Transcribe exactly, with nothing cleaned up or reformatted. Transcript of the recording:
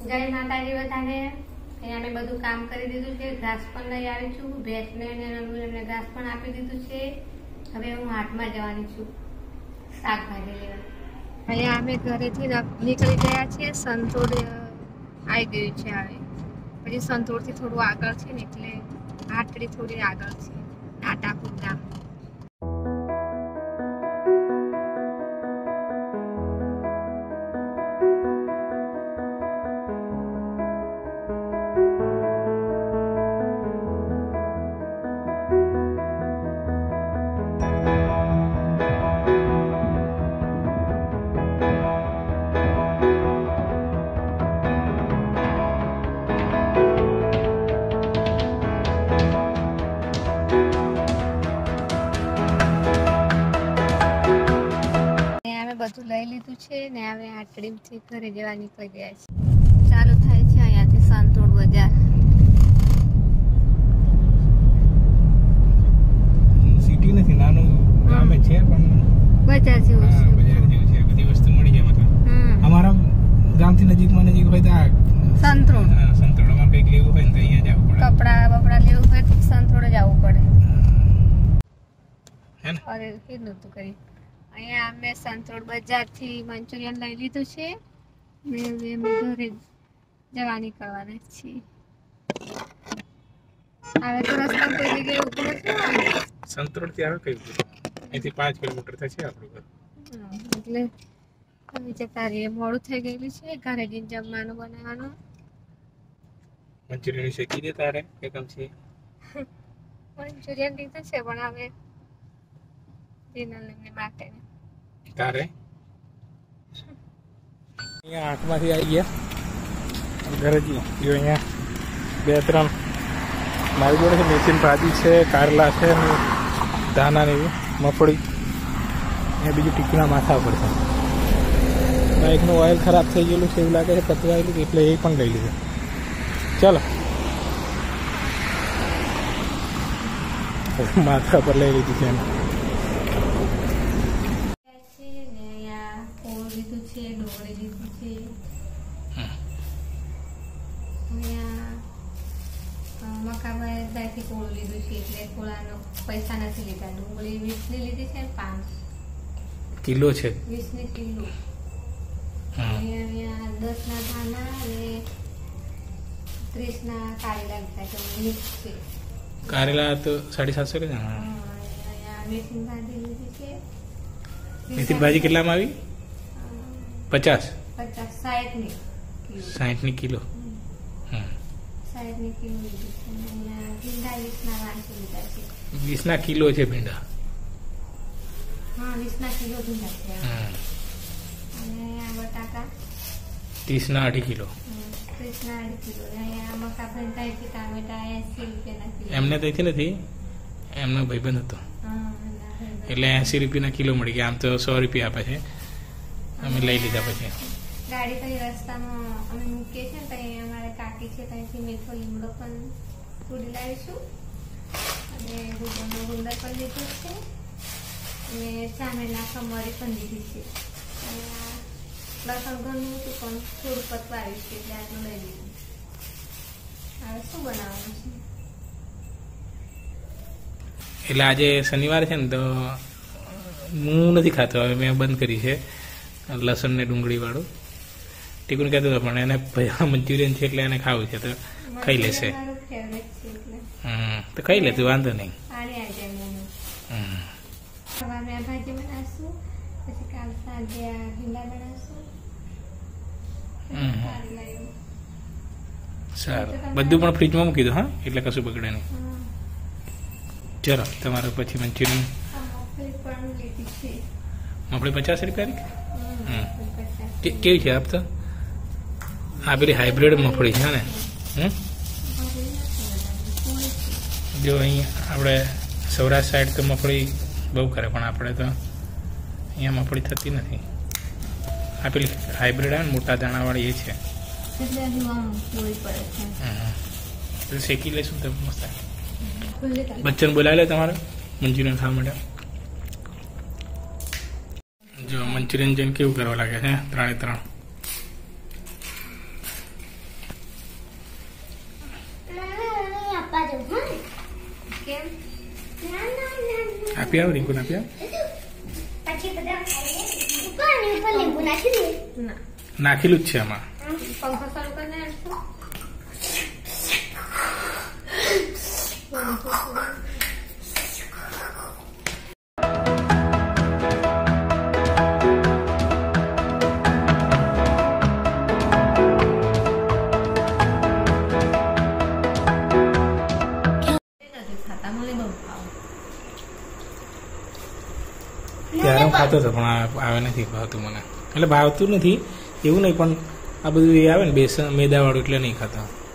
જય માતાજી બધાને. અહીંયા મેં બધું કામ કરી દીધું છે. ઘાસ પણ લઈ આવી છું. ભેંસને એમને ઘાસ પણ આપી દીધું છે. હવે હું હાટમાં જવાની છું શાકભાજી લેવા. અહીંયા અમે ઘરેથી નીકળી ગયા છીએ. સંતોડ આવી ગયું છે. હવે પછી સંતોડથી થોડું આગળ છે ને એટલે હાટડી થોડી આગળ છે. નાટાપુર ગામ. બધું લઈ લીધું છે ને હવે હાટડીથી ઘરે જવા નીકળી ગયા છે. ચાલુ થાય છે અહીંયાથી સંતોડ બજાર. સિટી નથી, નાનું ગામ છે પણ બજાર જેવું છે. બજાર જેવું છે, બધી વસ્તુ મળી જાય. મતલબ અમારા ગામથી નજીકમાં નજીક હોય તો આ સંતોડ. હા, સંતોડમાં કંઈક લેવું હોય ને તો અહીંયા જવું પડે. કપડા બપડા લેવું હોય તો સંતોડ જવું પડે. હે ને? અરે કેટલું તું કરી. અહીંયા અમે સંતોડ બજારથી મંચુરિયન લઈ લીધું છે ને હવે અમે ઘરે જવા નીકળવાના છીએ. હવે તો રસ્તા કોઈ જગ્યાએ ઉભું નથી. સંતોડ થી આવે કઈ અહીંથી પાંચ કિલોમીટર થશે આપણું ઘર. એટલે અમે જતા રહીએ. મોડું થઈ ગયેલું છે. ઘરે જઈને જમવાનું બનાવવાનું. મંચુરિયન શેકી દે તારે કે કેમ છે? મંચુરિયન લીધું છે પણ હવે ડિનર માટે તારે અહીંયા આંખમાંથી આવી ગયા ઘરે જઈએ. જો અહીંયા બે ત્રણ મારી જોડે છે. મેથીની ભાજી છે, કારેલા છે, ધાના ને એવી મગફળી. અહીંયા બીજું ટીકીના માથા પર છે. બાઇકનું ઓઇલ ખરાબ થઈ ગયેલું છે એવું લાગે છે, પતવાયેલું, એટલે એ પણ લઈ લીધું. ચાલો માથા પર લઈ લીધી છે એને. ડુંગળી લીધી છે. અહીંયા મકાભાઈ ત્યાંથી કોળું લીધું છે એટલે કોળાનો પૈસા નથી લીધા. ડુંગળી વીસ ની લીધી છે. પાંચ કિલો છે, વીસ ની કિલો. અહીંયા દસ ના ધાના અને ત્રીસ ના કારેલા લીધા છે. મિક્સ છે. કારેલા તો સાડી સાતસો કે. અહીંયા મેથીની ભાજી લીધી છે. મેથીની ભાજી કેટલામાં આવી? પચાસ પચાસ સાઠ ની સાઠ ની કિલો. સાઠ ની કિલો લીધી છે. અહીંયા ભીંડા વીસ ના વાંચી લીધા છે. વીસ ના કિલો છે ભીંડા. હા, વીસ ના કિલો ભીંડા છે. અને અહીંયા બટાકા ત્રીસ ના અઢી કિલો. ત્રીસ ના અઢી કિલો. અહીંયા મકા ભીંડા છે. ટામેટા એસી રૂપિયાના કિલો. એમને ત્યાંથી નથી, એમનો ભાઈબંધ હતો એટલે એસી રૂપિયાના કિલો મળી ગયા. આમ તો સો રૂપિયા આપે છે. અમે લઈ લીધા. પછી ગાડી કઈ રસ્તામાં અમે મૂકીએ છીએ ને ત્યાં અમારે કાકી છે ત્યાંથી મીઠો લીમડો પણ તોડી લાવીશું અને ગુંદરનો ગુંદર પણ લીધો છે અને ચામેના કમરી પણ લીધી છે. અને આ લસણ ઘરનું હતું પણ થોડું પતવા આવ્યું છે એટલે આટલું લઈ લીધું. હવે શું બનાવવાનું છે? એટલે આજે શનિવાર છે ને તો હું નથી ખાતો. હવે મેં બંધ કરી છે લસણ ને ડુંગળી વાળું. ટીકુને કહેતો હતો પણ એને મંચુરિયન છે એટલે એને ખાવું છે તો ખાઈ લેશે. હમ તો ખાઈ લે, તું વાંધો નહીં. ભાજી બનાવશું પછી કાલ સાંજે ભીંડા બનાવશું. સારું, બધું પણ ફ્રીજમાં મૂકી દો. હા, એટલે કશું બગડે નહીં. ચલો તમારે પછી મંચુરિયન. મગફળી પચાસ રૂપિયા. કેવી છે આપ તો? આ પેલી હાઇબ્રિડ મગફળી છે ને. હમ જો અહીંયા આપણે સૌરાષ્ટ્ર સાઈડ તો મગફળી બહુ કરે પણ આપણે તો અહીંયા મગફળી થતી નથી. આ પેલી હાઇબ્રિડ આવે ને મોટા દાણાવાળી એ છે. શેકી લઈશું તો મસ્ત. બચ્ચન બોલાવી લે તમારે મંચુરિયન ખાવા માટે. જો મંચુરિયન જેમ કેવું કરવા લાગે છે ત્રણે ત્રણ. કેમ આપી આવ રિંકુ આપી આવ ના નાખેલું જ છે આમાં પંખો ચાલુ કરીને આપશો ત્યારે હું ખાતો હતો પણ આવે નથી ભાવતું મને એટલે ભાવતું નથી એવું નહીં પણ આ બધું એ આવે ને બેસન મેદા વાળું એટલે નહીં ખાતા